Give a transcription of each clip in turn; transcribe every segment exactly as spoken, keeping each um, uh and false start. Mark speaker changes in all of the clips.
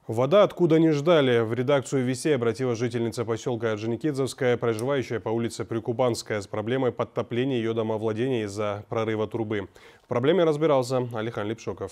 Speaker 1: Вода откуда не ждали. В редакцию «Вестей» обратилась жительница поселка Орджоникидзевская, проживающая по улице Прикубанская, с проблемой подтопления ее домовладения из-за прорыва трубы. В проблеме разбирался Алихан Липшоков.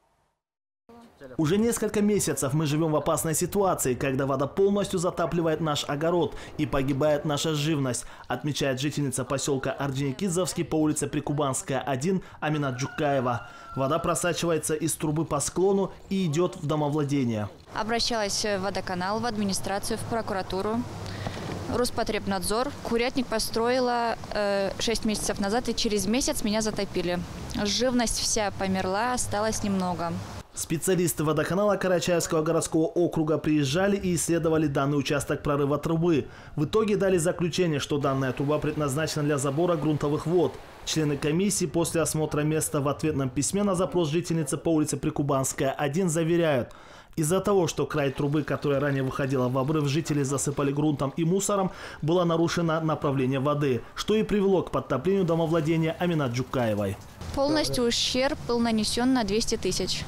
Speaker 2: Уже несколько месяцев мы живем в опасной ситуации, когда вода полностью затапливает наш огород и погибает наша живность, отмечает жительница поселка Орджоникидзевский по улице Прикубанская, один Аминат Джукаева. Вода просачивается из трубы по склону и идет в домовладение.
Speaker 3: Обращалась в водоканал, в администрацию, в прокуратуру, Роспотребнадзор. Курятник построила э, шесть месяцев назад, и через месяц меня затопили. Живность вся померла, осталось немного.
Speaker 2: Специалисты водоканала Карачаевского городского округа приезжали и исследовали данный участок прорыва трубы. В итоге дали заключение, что данная труба предназначена для забора грунтовых вод. Члены комиссии после осмотра места в ответном письме на запрос жительницы по улице Прикубанская, один заверяют, из-за того, что край трубы, которая ранее выходила в обрыв, жители засыпали грунтом и мусором, было нарушено направление воды, что и привело к подтоплению домовладения Аминат Джукаевой.
Speaker 3: Полностью ущерб был нанесен на двести тысяч.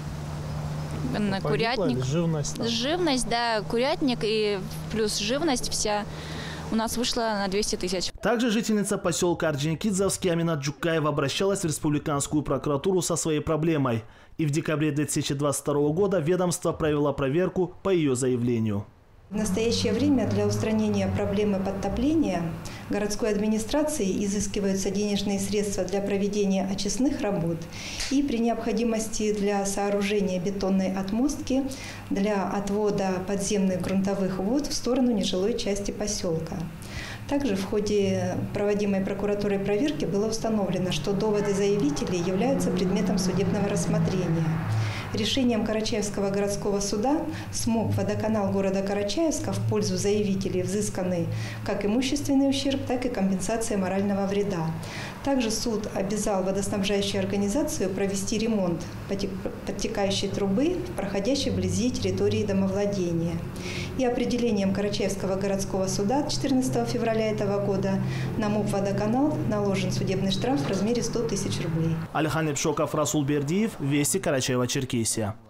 Speaker 3: На курятник.
Speaker 2: Живность, да.
Speaker 3: Живность, да, курятник и плюс живность вся у нас вышла на двести тысяч.
Speaker 2: Также жительница поселка Орджоникидзевский Аминат Джукаева обращалась в республиканскую прокуратуру со своей проблемой. И в декабре две тысячи двадцать второго года ведомство провело проверку по ее заявлению.
Speaker 4: В настоящее время для устранения проблемы подтопления городской администрации изыскиваются денежные средства для проведения очистных работ и при необходимости для сооружения бетонной отмостки для отвода подземных грунтовых вод в сторону нежилой части поселка. Также в ходе проводимой прокуратурой проверки было установлено, что доводы заявителей являются предметом судебного рассмотрения. Решением Карачаевского городского суда СМОК водоканал города Карачаевска в пользу заявителей взысканы как имущественный ущерб, так и компенсация морального вреда. Также суд обязал водоснабжающую организацию провести ремонт подтекающей трубы, проходящей вблизи территории домовладения. И определением Карачаевского городского суда четырнадцатого февраля этого года на МОП «Водоканал» наложен судебный штраф в размере ста тысяч рублей.
Speaker 2: Алихан Липшоков, Расул Бердиев, Вести, Карачаево-Черкесия.